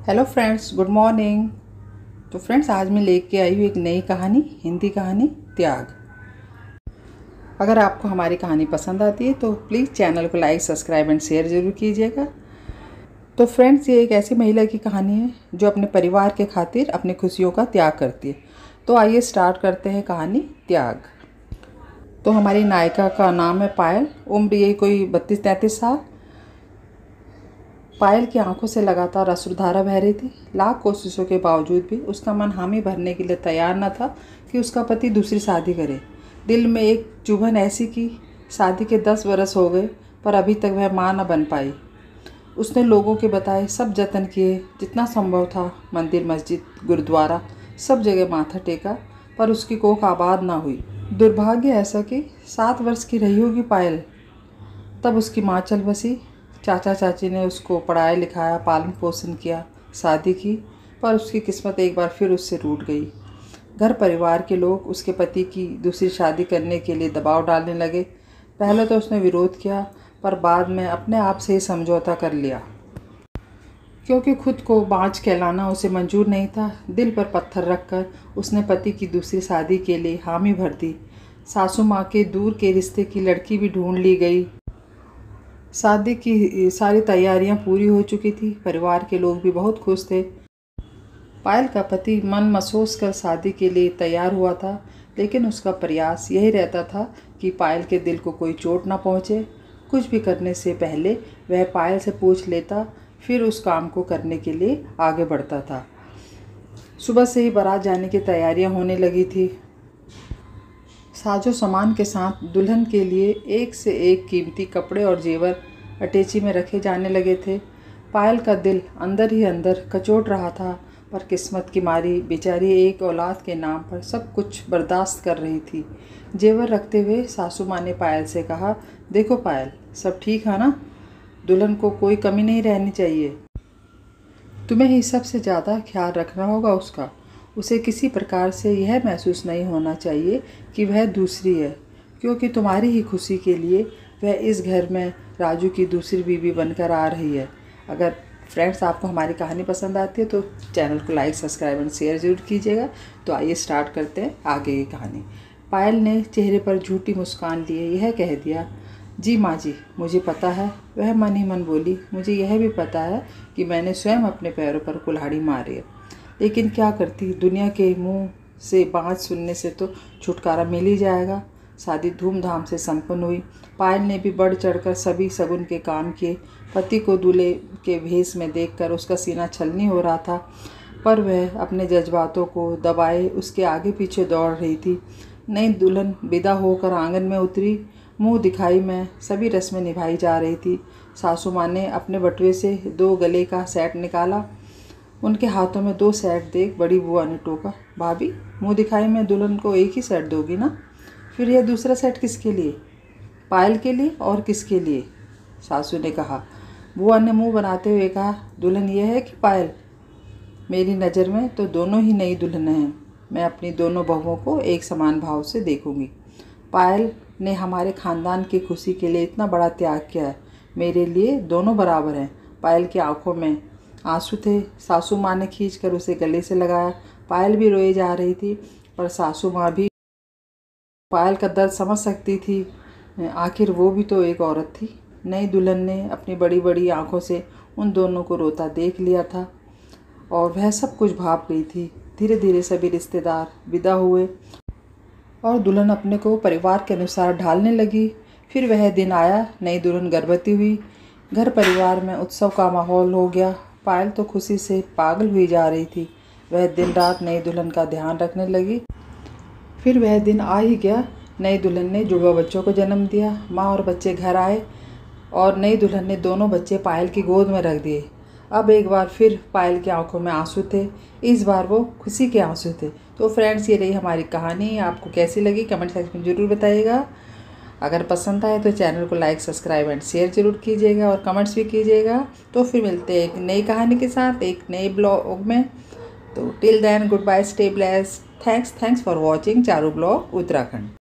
Hello friends, good morning. तो friends, आज मैं लेके आई हूँ एक नई कहानी, हिंदी कहानी त्याग। अगर आपको हमारी कहानी पसंद आती है तो प्लीज़ चैनल को लाइक, सब्सक्राइब एंड शेयर ज़रूर कीजिएगा। तो फ्रेंड्स, ये एक ऐसी महिला की कहानी है जो अपने परिवार के खातिर अपनी खुशियों का त्याग करती है। तो आइए स्टार्ट करते हैं कहानी त्याग। तो हमारी नायिका का नाम है पायल। उम्र यही कोई 32-33 साल। पायल की आंखों से लगातार अश्रुधारा बह रही थी। लाख कोशिशों के बावजूद भी उसका मन हामी भरने के लिए तैयार न था कि उसका पति दूसरी शादी करे। दिल में एक चुभन ऐसी कि शादी के 10 बरस हो गए पर अभी तक वह माँ न बन पाई। उसने लोगों के बताए सब जतन किए, जितना संभव था, मंदिर, मस्जिद, गुरुद्वारा, सब जगह माथा टेका, पर उसकी कोख आबाद ना हुई। दुर्भाग्य ऐसा कि 7 वर्ष की रही होगी पायल तब उसकी माँ चल बसी। चाचा चाची ने उसको पढ़ाया लिखाया, पालन पोषण किया, शादी की, पर उसकी किस्मत एक बार फिर उससे रूठ गई। घर परिवार के लोग उसके पति की दूसरी शादी करने के लिए दबाव डालने लगे। पहले तो उसने विरोध किया, पर बाद में अपने आप से ही समझौता कर लिया, क्योंकि खुद को बाँझ कहलाना उसे मंजूर नहीं था। दिल पर पत्थर रखकर उसने पति की दूसरी शादी के लिए हामी भर दी। सासू माँ के दूर के रिश्ते की लड़की भी ढूंढ ली गई। शादी की सारी तैयारियां पूरी हो चुकी थी। परिवार के लोग भी बहुत खुश थे। पायल का पति मन महसूस कर शादी के लिए तैयार हुआ था, लेकिन उसका प्रयास यही रहता था कि पायल के दिल को कोई चोट न पहुंचे। कुछ भी करने से पहले वह पायल से पूछ लेता, फिर उस काम को करने के लिए आगे बढ़ता था। सुबह से ही बारात जाने की तैयारियां होने लगी थी। साजो सामान के साथ दुल्हन के लिए एक से एक कीमती कपड़े और जेवर अटैची में रखे जाने लगे थे। पायल का दिल अंदर ही अंदर कचोट रहा था, पर किस्मत की मारी बेचारी एक औलाद के नाम पर सब कुछ बर्दाश्त कर रही थी। जेवर रखते हुए सासू माँ ने पायल से कहा, देखो पायल, सब ठीक है ना? दुल्हन को कोई कमी नहीं रहनी चाहिए। तुम्हें ही सबसे ज़्यादा ख्याल रखना होगा उसका। उसे किसी प्रकार से यह महसूस नहीं होना चाहिए कि वह दूसरी है, क्योंकि तुम्हारी ही खुशी के लिए वह इस घर में राजू की दूसरी बीवी बनकर आ रही है। अगर फ्रेंड्स आपको हमारी कहानी पसंद आती है तो चैनल को लाइक, सब्सक्राइब एंड शेयर ज़रूर कीजिएगा। तो आइए स्टार्ट करते हैं आगे की कहानी। पायल ने चेहरे पर झूठी मुस्कान लिए यह कह दिया, जी माँ जी, मुझे पता है। वह मन ही मन बोली, मुझे यह भी पता है कि मैंने स्वयं अपने पैरों पर कुल्हाड़ी मारी है, लेकिन क्या करती, दुनिया के मुंह से बात सुनने से तो छुटकारा मिल ही जाएगा। शादी धूमधाम से संपन्न हुई। पायल ने भी बढ़ चढ़कर सभी शगुन के काम किए। पति को दूल्हे के भेष में देखकर उसका सीना छलनी हो रहा था, पर वह अपने जज्बातों को दबाए उसके आगे पीछे दौड़ रही थी। नई दुल्हन विदा होकर आंगन में उतरी। मुंह दिखाई में सभी रस्में निभाई जा रही थी। सासू माँ ने अपने बटुए से 2 गले का सेट निकाला। उनके हाथों में 2 सेट देख बड़ी बुआ ने टोका, भाभी, मुंह दिखाई में दुल्हन को एक ही सेट दोगी ना? फिर यह दूसरा सेट किसके लिए? पायल के लिए और किसके लिए? सासू ने कहा। बुआ ने मुंह बनाते हुए कहा, दुल्हन यह है कि पायल? मेरी नज़र में तो दोनों ही नई दुल्हनें हैं। मैं अपनी दोनों बहुओं को एक समान भाव से देखूंगी। पायल ने हमारे खानदान की खुशी के लिए इतना बड़ा त्याग किया है। मेरे लिए दोनों बराबर हैं। पायल की आंखों में आंसू थे। सासू माँ ने खींचकर उसे गले से लगाया। पायल भी रोए जा रही थी, पर सासू माँ भी पायल का दर्द समझ सकती थी। आखिर वो भी तो एक औरत थी। नई दुल्हन ने अपनी बड़ी बड़ी आंखों से उन दोनों को रोता देख लिया था और वह सब कुछ भाप गई थी। धीरे धीरे सभी रिश्तेदार विदा हुए और दुल्हन अपने को परिवार के अनुसार ढालने लगी। फिर वह दिन आया, नई दुल्हन गर्भवती हुई। घर परिवार में उत्सव का माहौल हो गया। पायल तो खुशी से पागल हुई जा रही थी। वह दिन रात नई दुल्हन का ध्यान रखने लगी। फिर वह दिन आ ही गया। नई दुल्हन ने जुड़वा बच्चों को जन्म दिया। माँ और बच्चे घर आए और नई दुल्हन ने दोनों बच्चे पायल की गोद में रख दिए। अब एक बार फिर पायल की आंखों में आंसू थे। इस बार वो खुशी के आंसू थे। तो फ्रेंड्स, ये रही हमारी कहानी। आपको कैसी लगी कमेंट सेक्शन में ज़रूर बताइएगा। अगर पसंद आए तो चैनल को लाइक, सब्सक्राइब एंड शेयर ज़रूर कीजिएगा और कमेंट्स भी कीजिएगा। तो फिर मिलते हैं एक नई कहानी के साथ एक नए ब्लॉग में। तो till then, good bye, stay blessed. Thanks for watching Charu blog Uttarakhand.